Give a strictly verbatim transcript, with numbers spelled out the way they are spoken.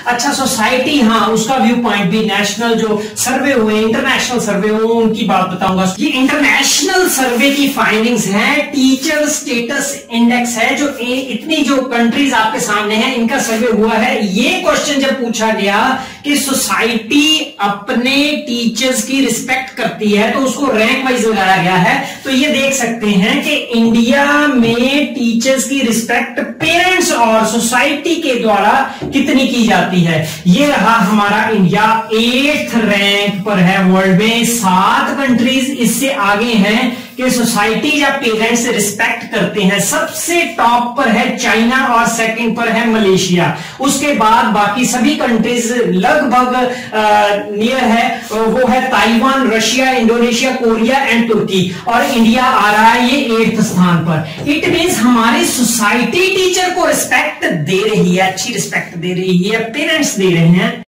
अच्छा सोसाइटी, हाँ उसका व्यू पॉइंट भी, नेशनल जो सर्वे हुए, इंटरनेशनल सर्वे हुए, उनकी बात बताऊंगा। ये इंटरनेशनल सर्वे की फाइंडिंग्स हैं, टीचर स्टेटस इंडेक्स है, जो इतनी जो कंट्रीज आपके सामने हैं इनका सर्वे हुआ है। ये क्वेश्चन जब पूछा गया कि सोसाइटी अपने टीचर्स की रिस्पेक्ट करती है तो उसको रैंक वाइज लगाया गया है। तो ये देख सकते हैं कि इंडिया में टीचर्स की रिस्पेक्ट पेरेंट्स और सोसाइटी के द्वारा कितनी की जाती है। ये रहा हमारा इंडिया एट्थ रैंक पर है वर्ल्ड में। सात कंट्रीज इससे आगे हैं कि सोसाइटी या पेरेंट्स से रिस्पेक्ट करते हैं। सबसे टॉप पर है चाइना और सेकंड पर है मलेशिया। उसके बाद बाकी सभी कंट्रीज लगभग नियर है, वो है Taiwan, Russia, Indonesia, Korea and तुर्की, और इंडिया आ रहा है ये एट्थ स्थान पर। इट मींस हमारी सोसाइटी टीचर को रिस्पेक्ट दे रही है, अच्छी रिस्पेक्ट दे रही है, पेरेंट्स दे रहे हैं।